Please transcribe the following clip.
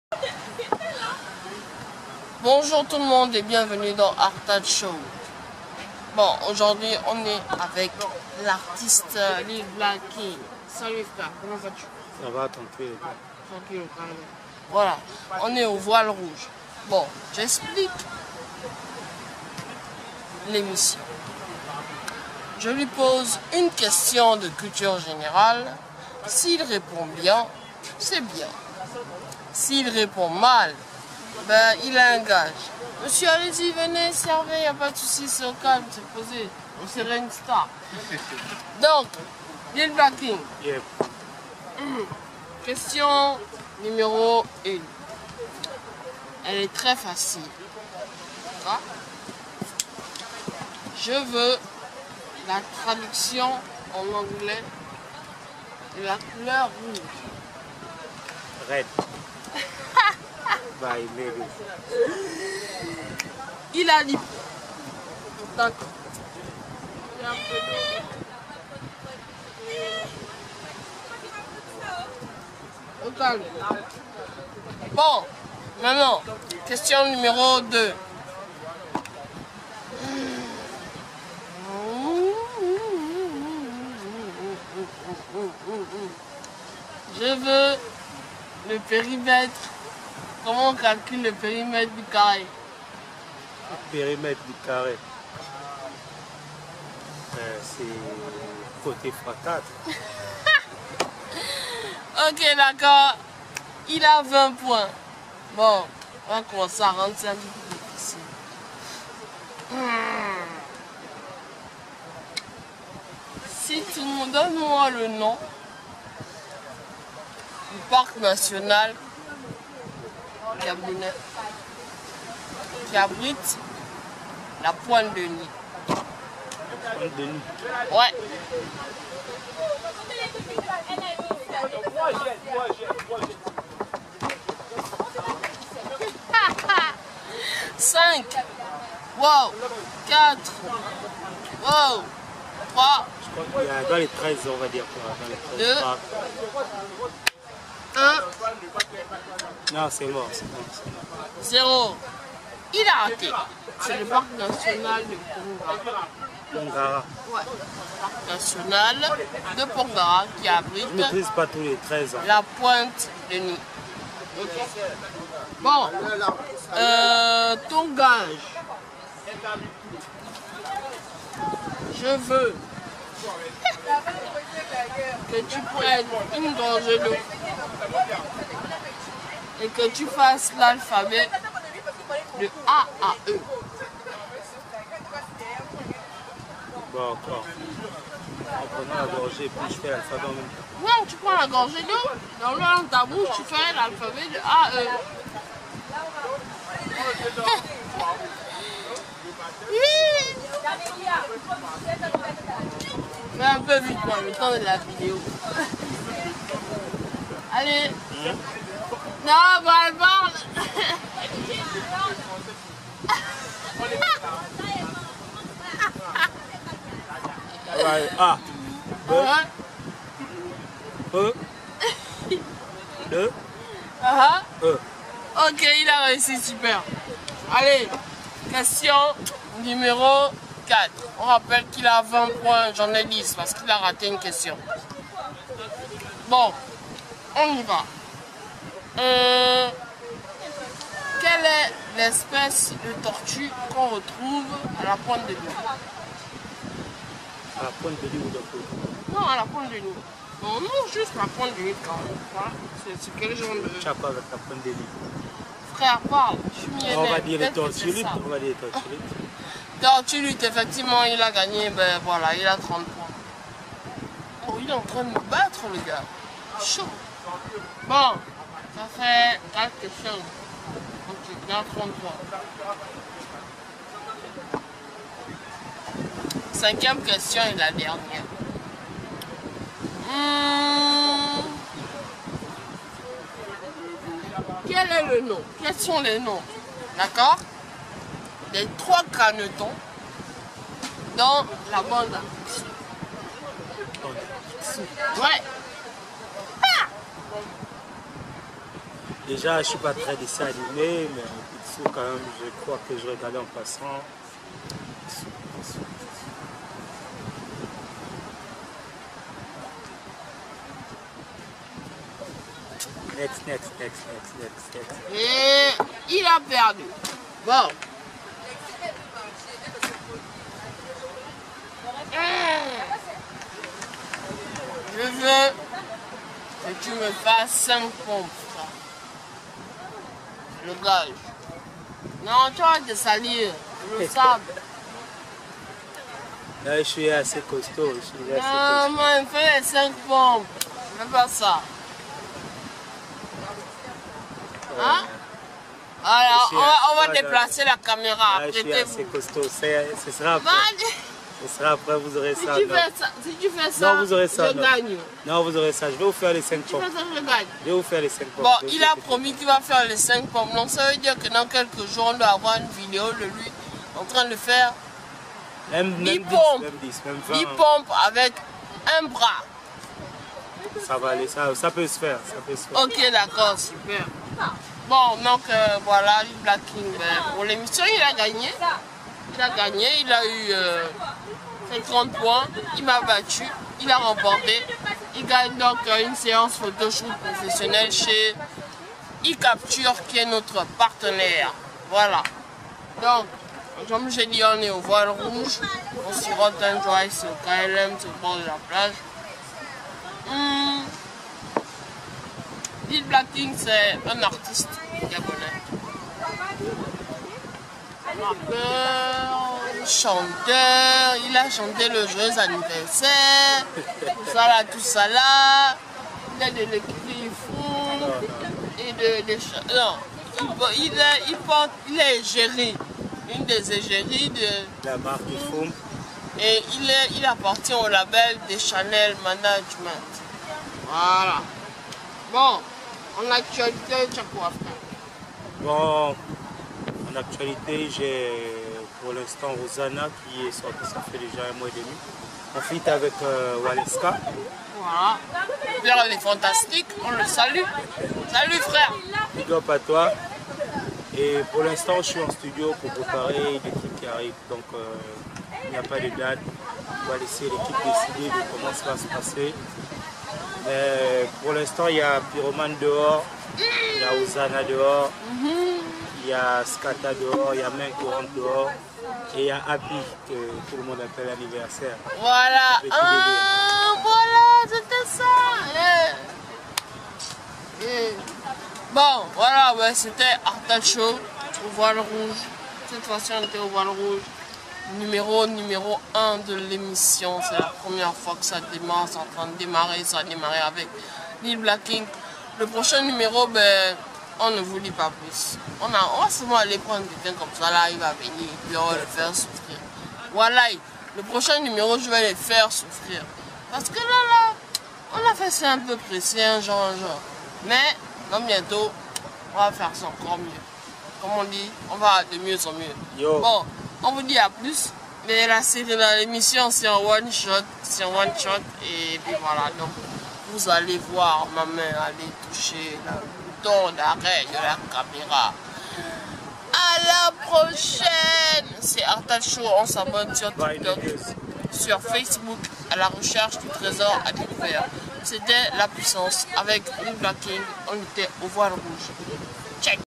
Bonjour tout le monde et bienvenue dans Artad Show. Bon, aujourd'hui on est avec l'artiste Lil Blacky. Salut frère, comment vas-tu? Ça va, tranquille. Tranquille, calme. Voilà, on est au voile rouge. Bon, j'explique l'émission. Je lui pose une question de culture générale. S'il répond bien, c'est bien. S'il répond mal, ben, il a un gage. Monsieur, allez-y, venez, servez, il n'y a pas de souci, c'est au calme, c'est posé. On serait une star. Donc, Lil Blacky. Yep. Question numéro 1. Elle est très facile. D'accord? Je veux la traduction en anglais de la couleur rouge. Red. Bye, baby. Il a dit. D'accord. Au calme. Bon, maintenant, question numéro 2. Je veux le périmètre. Comment on calcule le périmètre du carré? Le périmètre du carré. C'est côté x4. Ok, d'accord. Il a 20 points. Bon, on va commencer à rendre ça un peu plus difficile. Si tu me donnes-moi le nom du parc national Gabonais qui abrite la Pointe de Nid. Pointe de Nid. Ouais. Cinq. Wow. 4. Wow. 3. Je crois qu'il y a dans les 13, on va dire quoi. Dans les 13 2. parcs. 1. Non, c'est mort, c'est mort. 0. Il a raté. C'est le parc national de Pongara. Pongara. Ouais. Parc national de Pongara qui abrite Je ne maîtrise pas tous les 13 ans. la Pointe de Nid. Okay. Bon, ton gage. Je veux que tu prennes une gorgée d'eau et que tu fasses l'alphabet de A à E. Bon, encore. En prenant la gorgée, puis je fais l'alphabet en même temps. Non, tu prends la gorgée d'eau, dans ta bouche, tu fais l'alphabet de A à E. Fais un peu vite pour le temps de la vidéo. Allez. Non, bah elle parle. A. B. Hein? E. 2. Ah, E. ok, il a réussi, super. Allez, question numéro 4. On rappelle qu'il a 20 points, j'en ai 10 parce qu'il a raté une question. Bon, on y va. Quelle est l'espèce de tortue qu'on retrouve à la Pointe de Nid? À la Pointe de Nid ou de quoi? Non, à la Pointe de Nid. Non, non, juste la Pointe de Nid quand même. Voilà. C'est quel genre de... Tu as pas avec la Pointe de Nid? Frère, parle, je suis millénaire. On va dire les Peut-être que c'est tortues. ça. On va dire les tortues. Tortue, effectivement, il a gagné, ben voilà, il a 30 points. Oh, il est en train de me battre, le gars. Chaud. Bon, ça fait 4 questions. Donc, il a 30 points. 5e question et la dernière. Quel est le nom? Quels sont les noms? D'accord? Des 3 canetons dans la bande à fiction. Ouais. Déjà, je ne suis pas très dessin animé, mais Picsou, quand même, je crois que je regardais en passant. Next. Et il a perdu. Bon. Je veux que tu me fasses 5 pompes. Le gage. Non, tu vas te salir. Le sable. Là, je suis assez costaud. Non, moi, il me fait les 5 pompes. Je veux pas ça. Hein? Alors, on va déplacer la caméra. Là, je suis assez costaud. Ce sera après. Ce sera après, vous aurez ça. Si tu fais ça, non, vous aurez ça, je gagne. Non, vous aurez ça. Je vais vous faire les 5 pompes. Tu fais ça, je gagne. Je vais vous faire les 5 pompes. Bon, il a promis qu'il va faire les 5 pompes. Donc ça veut dire que dans quelques jours, on doit avoir une vidéo de lui en train de faire 10 pompes. 10 pompes avec un bras. Ça va aller, ça peut se faire. Ok, d'accord, super. Bon, donc voilà, le Black King, pour l'émission, il a gagné. Il a eu 50 points, il m'a battu, il a remporté. Il gagne donc une séance photoshoot professionnelle chez iCapture qui est notre partenaire. Voilà. Donc, comme j'ai dit, on est au voile rouge. On sirote un joint sur KLM, sur le bord de la plage. Lil Black King, c'est un artiste gabonais. Rappeur, chanteur, il a chanté le joyeux anniversaire, tout ça là. Il a de l'écrit fou et non, il est égérie, une des égéries de la marque Fum. Et il appartient au label des Chanel Management. Voilà. Bon, en actualité, tu as quoi faire? Bon, en actualité, j'ai pour l'instant Rosanna qui est sortie, ça fait déjà 1 mois et demi. On fit avec Waleska. Voilà. Pierre, elle est fantastique, on le salue. Salut frère. Big up à toi. Et pour l'instant, je suis en studio pour préparer des trucs qui arrivent. Donc, il n'y a pas de date. On va laisser l'équipe décider de comment ça va se passer. Mais pour l'instant, il y a Pyromane dehors, il y a Rosanna dehors, il y a Skata dehors, il y a Main Courante dehors, et il y a Happy, que tout le monde appelle l'anniversaire. Voilà, voilà, c'était ça. Bon, voilà, ouais, c'était Artal Show, au voile rouge. Cette fois-ci, on était au voile rouge. Numéro 1 de l'émission. C'est la première fois que ça démarre, c'est en train de démarrer. Ça a démarré avec Lil Black King. Le prochain numéro, ben, on ne vous dit pas plus. On va seulement aller prendre quelqu'un comme ça, là, il va venir et puis on va le faire souffrir. Voilà, le prochain numéro, je vais les faire souffrir. Parce que là, on a fait ça un peu pressé, genre. Mais, dans bientôt, on va faire ça encore mieux. Comme on dit, on va de mieux en mieux. Yo. Bon, on vous dit à plus. Mais la série dans l'émission, c'est en one shot. Et puis voilà, donc vous allez voir ma main aller toucher le bouton d'arrêt de la caméra. À la prochaine. C'est Artal Show, on s'abonne sur TikTok, sur Facebook, à la recherche du trésor à découvert. C'était La Puissance avec Lil Black King, on était au voile rouge.